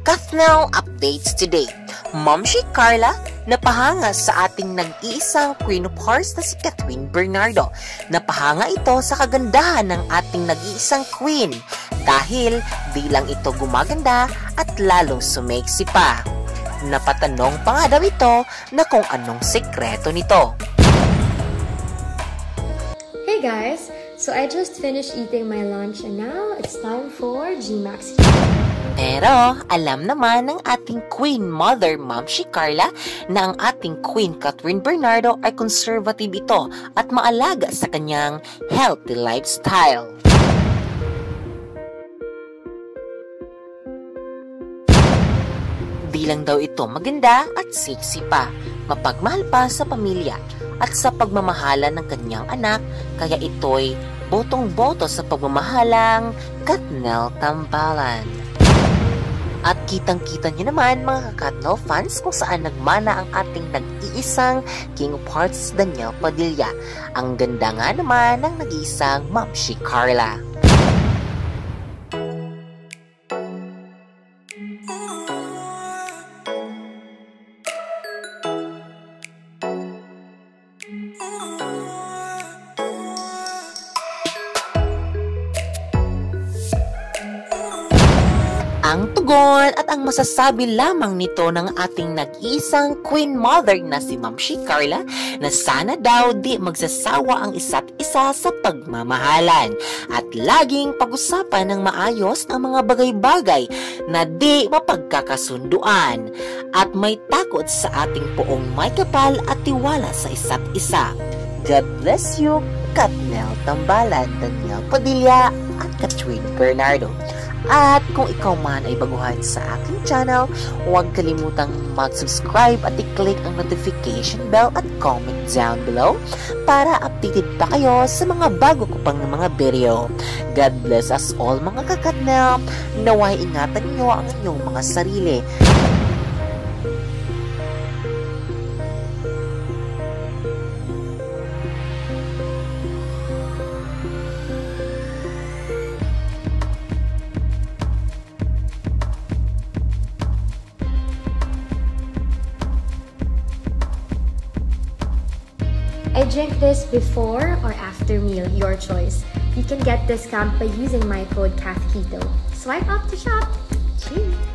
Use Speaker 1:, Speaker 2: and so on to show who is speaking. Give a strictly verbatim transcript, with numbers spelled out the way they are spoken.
Speaker 1: Kathniel Updates today. Ma'am si Carla napahanga sa ating nag-iisang Queen of Hearts na si Catherine Bernardo. Napahanga ito sa kagandahan ng ating nag-iisang Queen dahil di lang ito gumaganda at lalong sumeksi pa. Napatanong pa nga daw ito na kung anong sekreto nito.
Speaker 2: Hey guys! So I just finished eating my lunch and now it's time for G MAX.
Speaker 1: Pero alam naman ng ating Queen Mother Ma'am si Carla na ang ating Queen Catherine Bernardo ay conservative ito at maalaga sa kanyang healthy lifestyle. Di lang daw ito maganda at sexy pa, mapagmahal pa sa pamilya at sa pagmamahalan ng kanyang anak, kaya ito'y botong-boto sa pagmamahalang Kathniel Tambalan. At kitang-kita niyo naman mga ka-Kathniel fans kung saan nagmana ang ating nag-iisang King of Hearts Daniel Padilla. Ang ganda nga naman ng nag-iisang Ma'am si Carla. Ang tugon at ang masasabi lamang nito ng ating nag-iisang Queen Mother na si Ma'am si Carla na sana daw di magsasawa ang isa't isa sa pagmamahalan at laging pag-usapan ng maayos ang mga bagay-bagay na di mapagkakasunduan at may takot sa ating poong may kapal at tiwala sa isa't isa. God bless you, Kathniel Tambalan, Daniel Padilla at Catherine Bernardo. At kung ikaw man ay baguhan sa aking channel, huwag kalimutang mag-subscribe at i-click ang notification bell at comment down below para updated pa kayo sa mga bago ko pang mga video. God bless us all mga ka-Kathniel. Naway ingatan niyo ang inyong mga sarili.
Speaker 2: I drink this before or after meal, your choice. You can get discount by using my code Kathketo. Swipe up to shop. Cheers!